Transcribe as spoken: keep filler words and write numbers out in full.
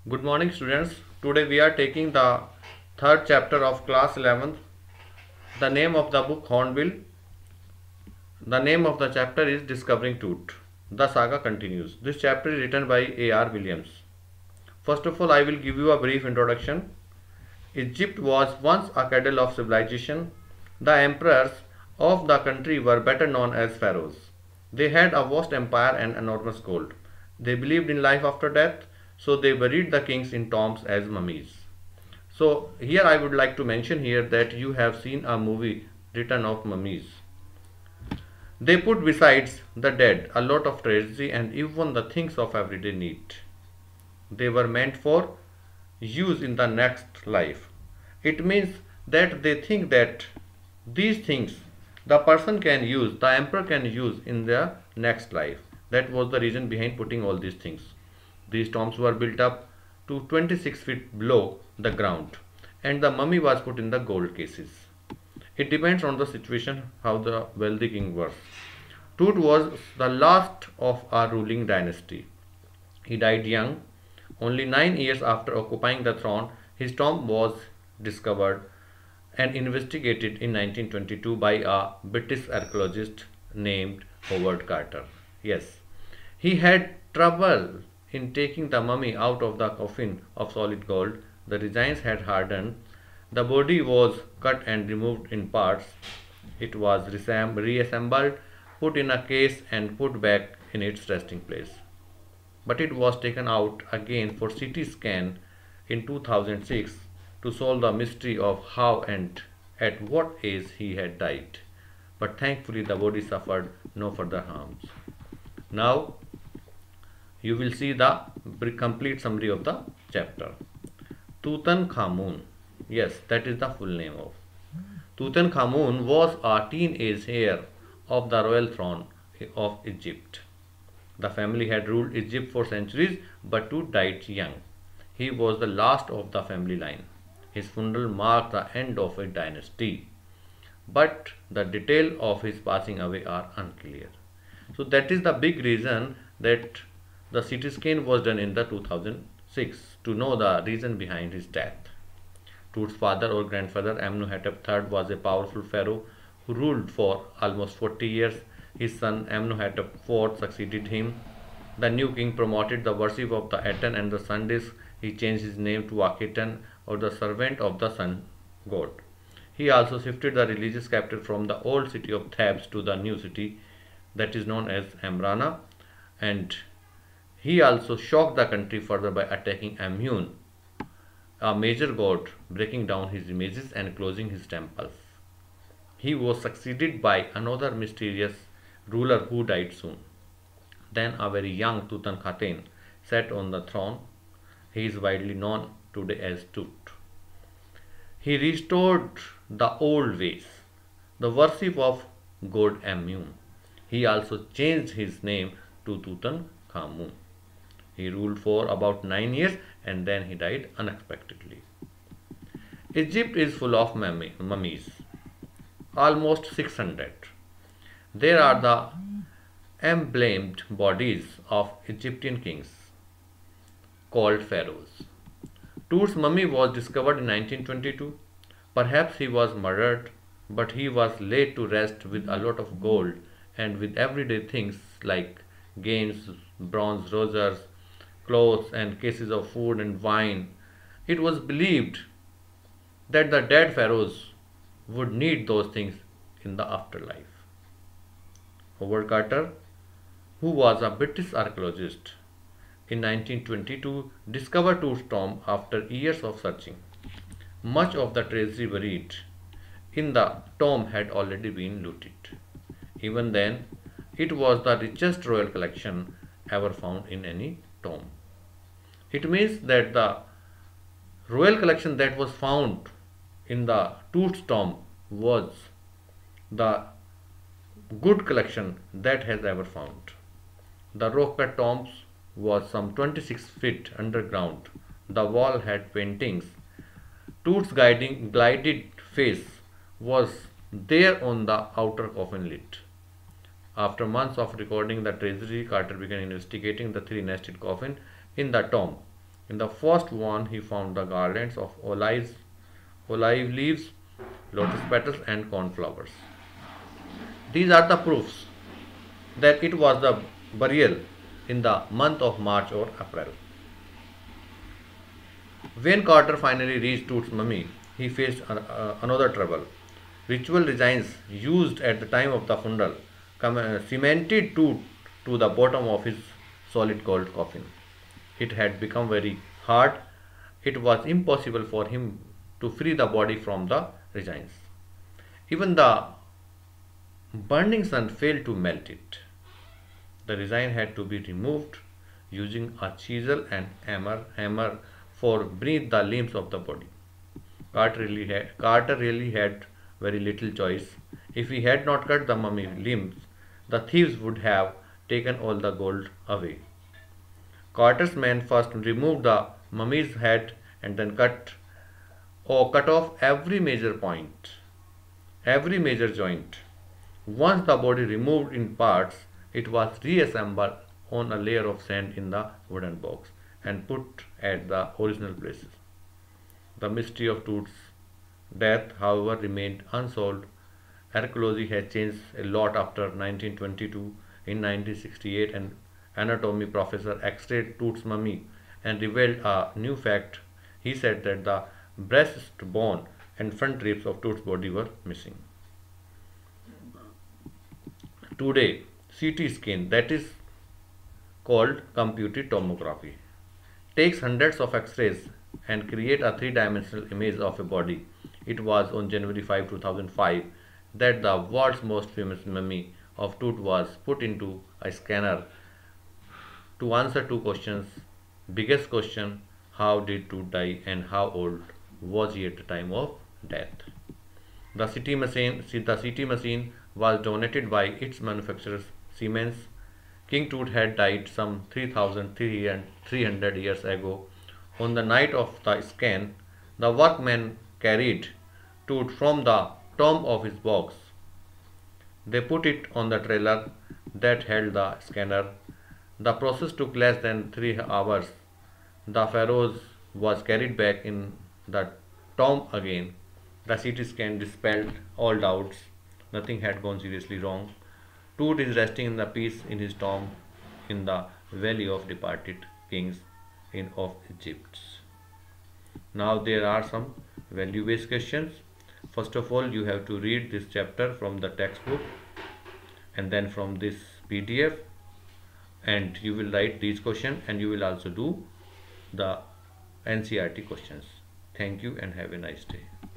Good morning, students. Today we are taking the third chapter of class eleventh. The name of the book Hornbill. The name of the chapter is Discovering Tooth. The saga continues. This chapter is written by A R Williams. First of all, I will give you a brief introduction. Egypt was once a cradle of civilization. The emperors of the country were better known as pharaohs. They had a vast empire and enormous gold. They believed in life after death, so they buried the kings in tombs as mummies. So here I would like to mention here that you have seen a movie Return of Mummies. They put besides the dead a lot of treasury and even the things of everyday need. They were meant for use in the next life. It means that they think that these things the person can use, the emperor can use in the next life. That was the reason behind putting all these things. These tombs were built up to twenty-six feet below the ground and the mummy was put in the gold cases. It depends on the situation how the wealthy king was. Tut was the last of a ruling dynasty. He died young. Only nine years after occupying the throne, his tomb was discovered and investigated in nineteen twenty-two by a British archaeologist named Howard Carter. Yes, he had trouble in taking the mummy out of the coffin of solid gold. The designs had hardened. The body was cut and removed in parts. It was reassembled, put in a case, and put back in its resting place. But it was taken out again for C T scan in two thousand six to solve the mystery of how and at what age he had died. But thankfully, the body suffered no further harms. Now, you will see the complete summary of the chapter. Tutankhamun. Yes, that is the full name of. Tutankhamun was a teenage heir of the royal throne of Egypt. The family had ruled Egypt for centuries, but Tut died young. He was the last of the family line. His funeral marked the end of a dynasty. But the details of his passing away are unclear. So that is the big reason that the C T scan was done in the two thousand six to know the reason behind his death. Tut's father or grandfather Amenhotep the third was a powerful pharaoh who ruled for almost forty years. His son Amenhotep the fourth succeeded him. The new king promoted the worship of the Aten and the sun disk. He changed his name to Akhenaten, or the servant of the sun god. He also shifted the religious capital from the old city of Thebes to the new city that is known as Amrana, and he also shocked the country further by attacking Amun, a major god, breaking down his images and closing his temples. He was succeeded by another mysterious ruler who died soon. Then a very young Tutankhaten sat on the throne. He is widely known today as Tut. He restored the old ways, the worship of god Amun. He also changed his name to Tutankhamun. He ruled for about nine years and then he died unexpectedly. Egypt is full of mummies, almost six hundred. There are the emblemed bodies of Egyptian kings called pharaohs. Tut's mummy was discovered in nineteen twenty-two. Perhaps he was murdered, but he was laid to rest with a lot of gold and with everyday things like games, bronze roses, clothes, and cases of food and wine. It was believed that the dead pharaohs would need those things in the afterlife. Howard Carter, who was a British archaeologist, in nineteen twenty-two discovered Tut's tomb after years of searching. Much of the treasury buried in the tomb had already been looted. Even then, it was the richest royal collection ever found in any tomb. It means that the royal collection that was found in the Tut's tomb was the good collection that has ever found. The rock-cut tombs was some twenty-six feet underground. The wall had paintings. Tut's guiding glided face was there on the outer coffin lid. After months of recording the treasury, Carter began investigating the three nested coffin in the tomb. In the first one, he found the garlands of olives, olive leaves, lotus petals, and cornflowers. These are the proofs that it was the burial in the month of March or April. When Carter finally reached Toot's mummy, he faced an, uh, another trouble. Ritual designs used at the time of the funeral com- cemented Toot to the bottom of his solid gold coffin. It had become very hard. It was impossible for him to free the body from the resins. Even the burning sun failed to melt it. The resin had to be removed using a chisel and hammer, hammer for beneath the limbs of the body. Carter really, had, Carter really had very little choice. If he had not cut the mummy limbs, the thieves would have taken all the gold away. Carter's men first removed the mummy's head and then cut or cut off every major point, every major joint. Once the body removed in parts, it was reassembled on a layer of sand in the wooden box and put at the original places. The mystery of Toot's death, however, remained unsolved. Archaeology has changed a lot after nineteen twenty-two. In nineteen sixty-eight, an anatomy professor x-rayed Toot's mummy and revealed a new fact. He said that the breastbone and front ribs of Toot's body were missing. Today, C T scan, that is called computed tomography, takes hundreds of x-rays and create a three-dimensional image of a body. It was on January fifth, two thousand five that the world's most famous mummy of Toot was put into a scanner to answer two questions. Biggest question, how did Toot die and how old was he at the time of death? The C T machine, the C T machine was donated by its manufacturer Siemens. King Toot had died some three thousand three hundred years ago. On the night of the scan, the workmen carried Toot from the tomb of his box. They put it on the trailer that held the scanner. The process took less than three hours. The pharaoh was carried back in the tomb again. The C T scan dispelled all doubts. Nothing had gone seriously wrong. Toot is resting in the peace in his tomb in the Valley of Departed Kings in of Egypt. Now there are some value-based questions. First of all, you have to read this chapter from the textbook and then from this P D F, and you will write these questions and you will also do the N C E R T questions. Thank you and have a nice day.